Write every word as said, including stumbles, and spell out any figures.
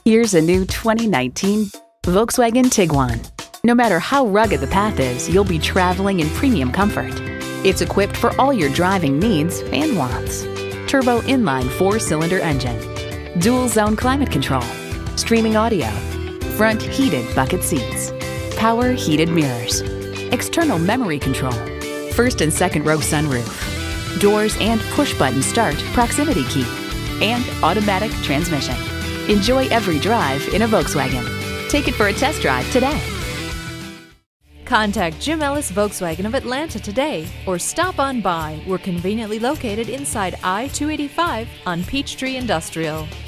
Here's a new twenty nineteen Volkswagen Tiguan. No matter how rugged the path is, you'll be traveling in premium comfort. It's equipped for all your driving needs and wants. Turbo inline four-cylinder engine, dual zone climate control, streaming audio, front heated bucket seats, power heated mirrors, external memory control, first and second row sunroof, doors and push-button start proximity key, and automatic transmission. Enjoy every drive in a Volkswagen. Take it for a test drive today. Contact IJim Ellis Volkswagen of Atlanta today or stop on by. We're conveniently located inside I two eighty-five on Peachtree Industrial.